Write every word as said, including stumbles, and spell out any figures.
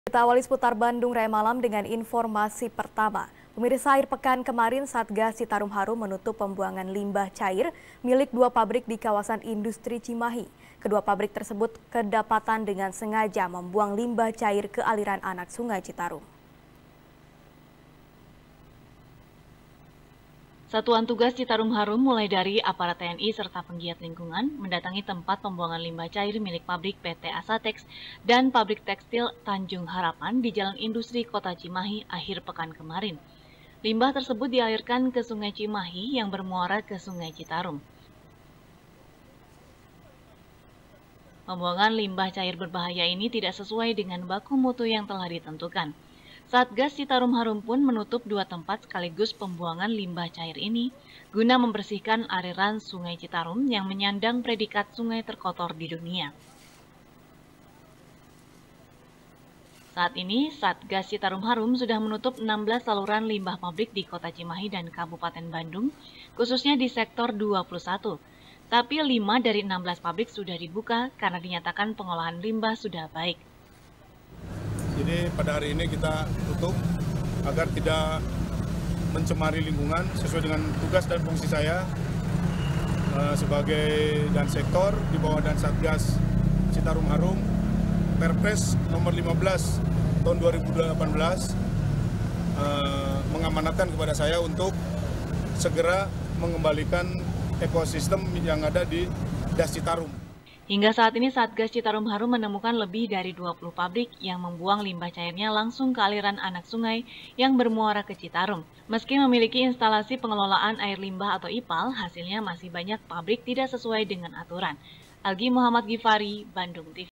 Kita awali seputar Bandung Raya Malam dengan informasi pertama. Pemirsa, akhir pekan kemarin Satgas Citarum Harum menutup pembuangan limbah cair milik dua pabrik di kawasan industri Cimahi. Kedua pabrik tersebut kedapatan dengan sengaja membuang limbah cair ke aliran anak Sungai Citarum. Satuan Tugas Citarum Harum mulai dari aparat T N I serta penggiat lingkungan mendatangi tempat pembuangan limbah cair milik pabrik P T Asatex dan pabrik tekstil Tanjung Harapan di Jalan Industri Kota Cimahi akhir pekan kemarin. Limbah tersebut dialirkan ke Sungai Cimahi yang bermuara ke Sungai Citarum. Pembuangan limbah cair berbahaya ini tidak sesuai dengan baku mutu yang telah ditentukan. Satgas Citarum Harum pun menutup dua tempat sekaligus pembuangan limbah cair ini guna membersihkan aliran Sungai Citarum yang menyandang predikat sungai terkotor di dunia. Saat ini, Satgas Citarum Harum sudah menutup enam belas saluran limbah pabrik di Kota Cimahi dan Kabupaten Bandung, khususnya di sektor dua puluh satu. Tapi lima dari enam belas pabrik sudah dibuka karena dinyatakan pengolahan limbah sudah baik. Jadi pada hari ini kita tutup agar tidak mencemari lingkungan sesuai dengan tugas dan fungsi saya uh, sebagai dan sektor di bawah dan Satgas Citarum Harum. Perpres nomor lima belas tahun dua ribu delapan belas uh, mengamanatkan kepada saya untuk segera mengembalikan ekosistem yang ada di Das Citarum. Hingga saat ini Satgas Citarum Harum menemukan lebih dari dua puluh pabrik yang membuang limbah cairnya langsung ke aliran anak sungai yang bermuara ke Citarum. Meski memiliki instalasi pengelolaan air limbah atau I P A L, hasilnya masih banyak pabrik tidak sesuai dengan aturan. Algi Muhammad Gifari, Bandung T V.